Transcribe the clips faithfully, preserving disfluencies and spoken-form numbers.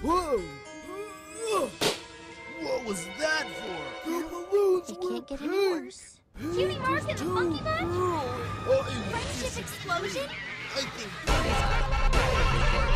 Whoa! What was that for? The balloons It were can't get any pink. worse. Cutie Mark and the Monkey Bunch? Oh, it was Friendship just- explosion? I think that is...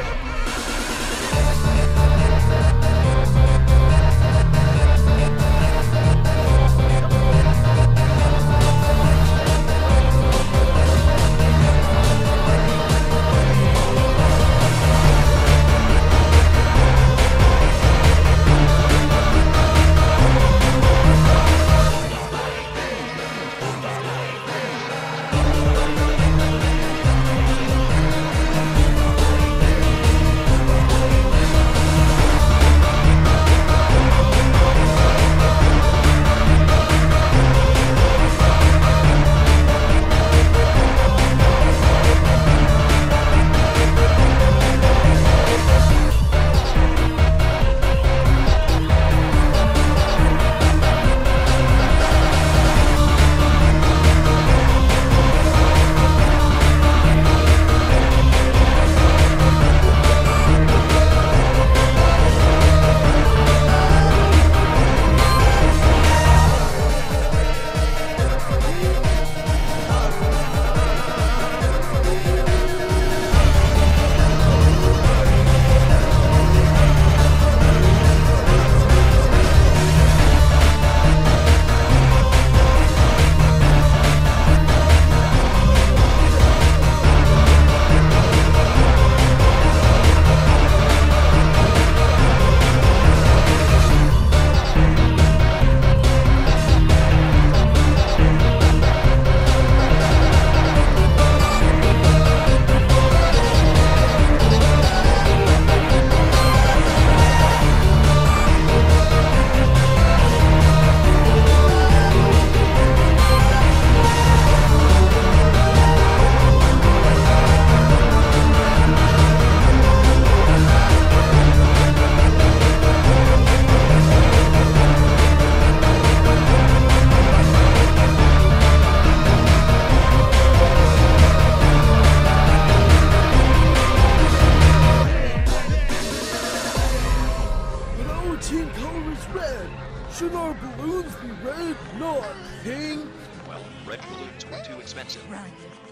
Team color is red. Should our balloons be red, not pink? Well, red balloons were too expensive. Run.